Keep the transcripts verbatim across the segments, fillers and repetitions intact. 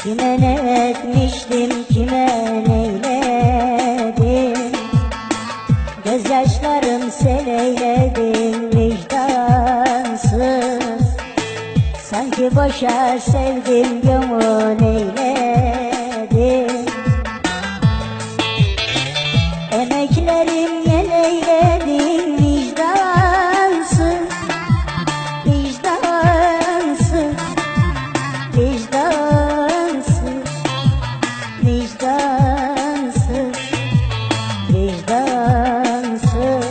Kime ne etmiştim, kime neyledim, gözyaşlarım sel eyledim vicdansız. Sanki boşa sevdim, gönül eyledim. Emeklerim yel eyledim vicdansız, vicdansız, vicdansız, vicdansız, vicdansız.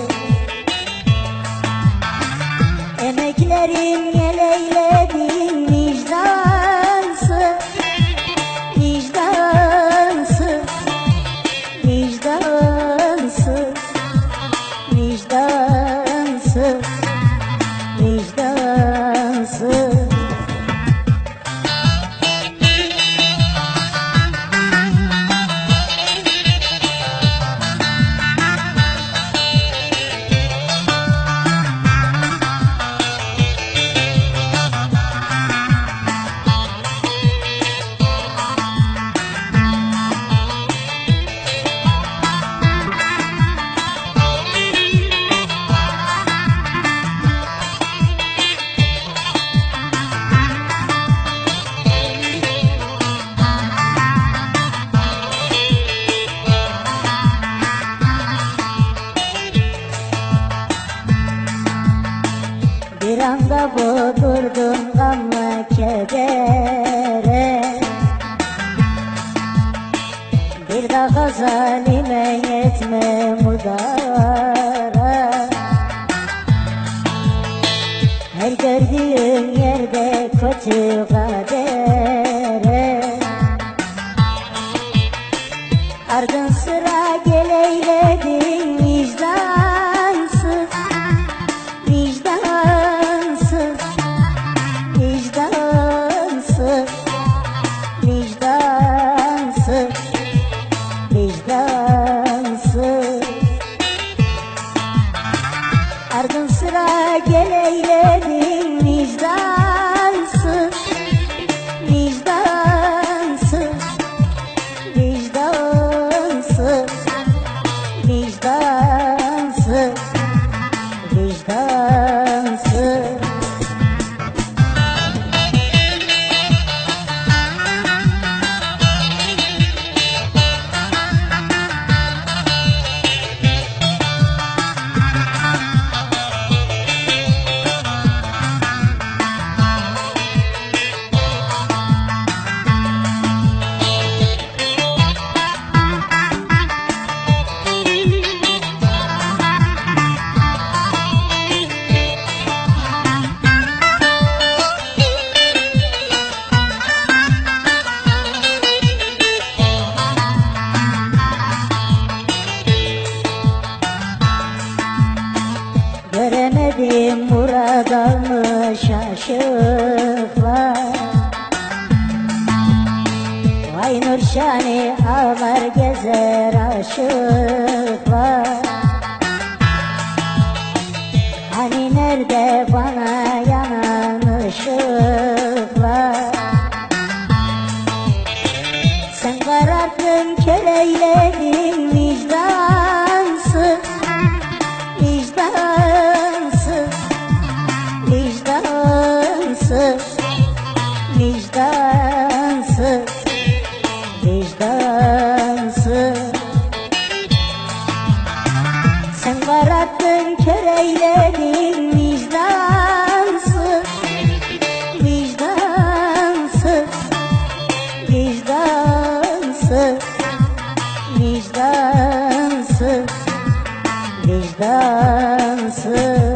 Emeklerim yel eyledim vicdansız, vicdansız, vicdansız, vicdansız, vicdansız. Bir anda vurdurdun gamla kedere, bir daha zalime yetme mudara. Her gördüğüm yerde kötü kadere, ardın sıra gel eyledin vicdansız, vicdansız, vicdansız, vicdansız, vicdansız. Ardın sıra gel eyledin vicdansız, vicdansız, vicdansız, vicdansız, vicdansız. Göremedim murad almış aşıklar, vay Nurşani ağlar gezer aşıklar. Hani nerede bana yanan ışıklar? Sen kararttın, kör eyledin vicdansız, vicdansız, vicdansız, vicdansız, vicdansız. Sen kararttın, kör eyledin vicdansız, vicdansız, vicdansız, vicdansız, vicdansız.